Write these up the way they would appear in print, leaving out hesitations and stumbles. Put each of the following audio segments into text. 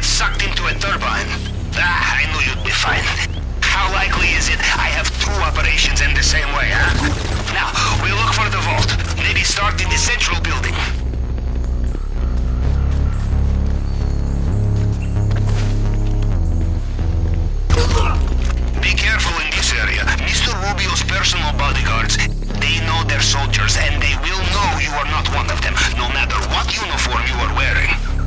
get sucked into a turbine. I knew you'd be fine. How likely is it I have two operations in the same way, huh? Now, we'll look for the vault. Maybe start in the central building. Be careful in this area. Mr. Rubio's personal bodyguards, they know their soldiers, and they will know you are not one of them, no matter what uniform you are wearing.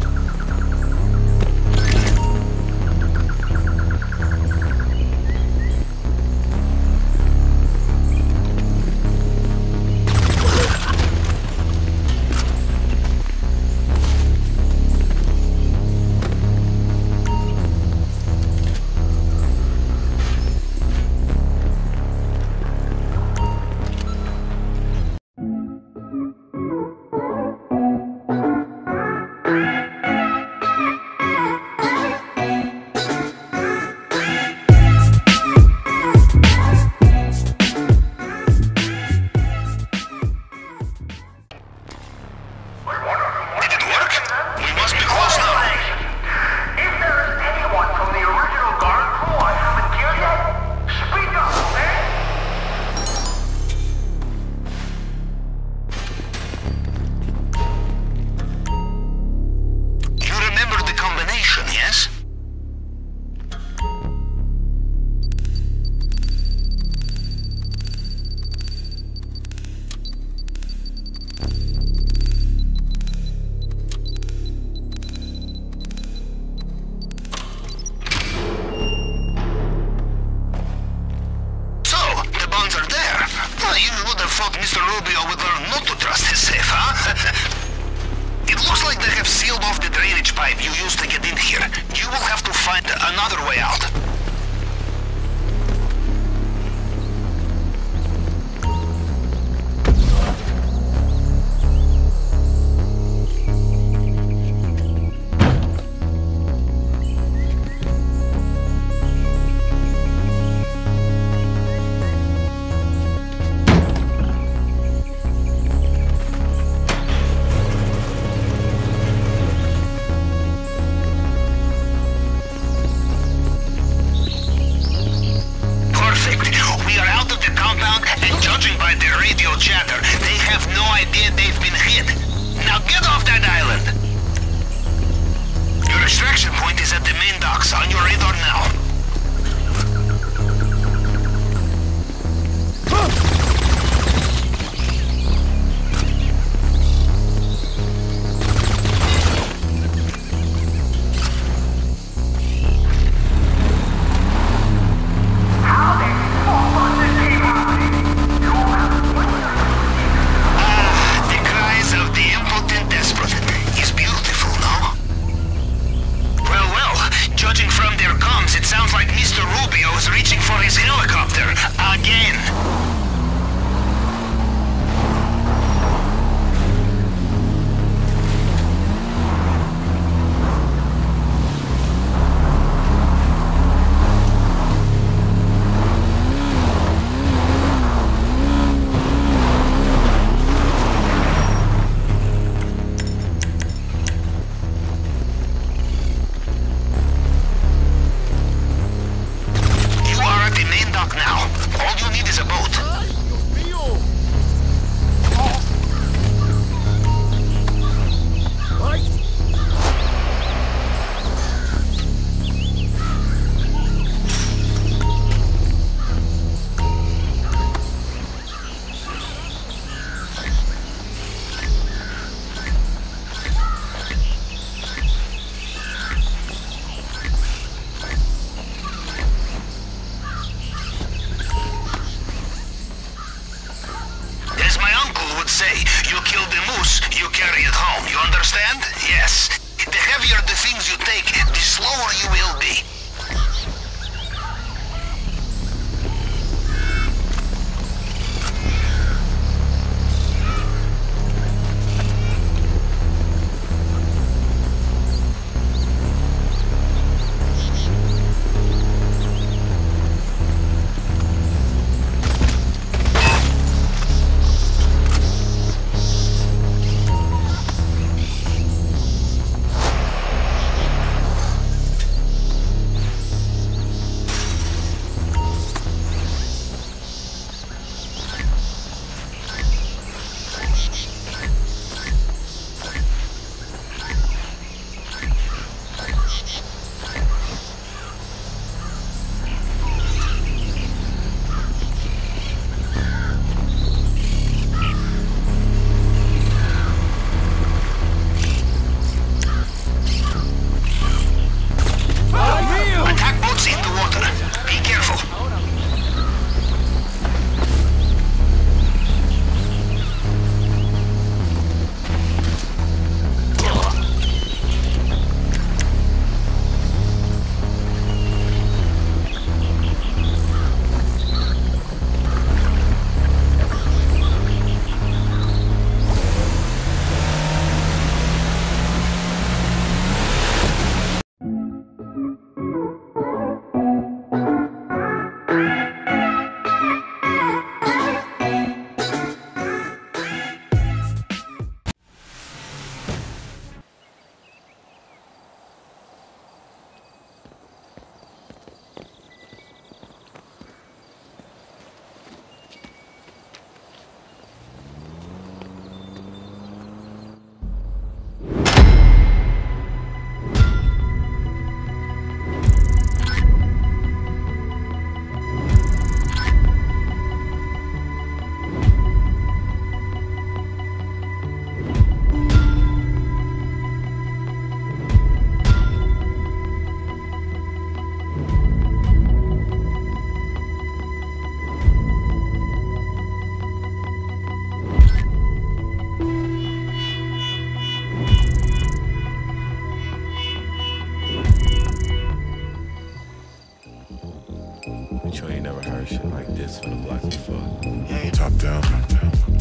Mr. Rubio would learn not to trust his safe, huh? It looks like they have sealed off the drainage pipe you used to get in here. You will have to find another way out. Chatter. They have no idea they've been hit. Now get off that island! Your extraction point is at the main docks, on your radar now. It sounds like Mr. Rubio is reaching for his helicopter again. Now, all you need is a boat. You ain't never heard shit like this from the block before. Yeah, top down.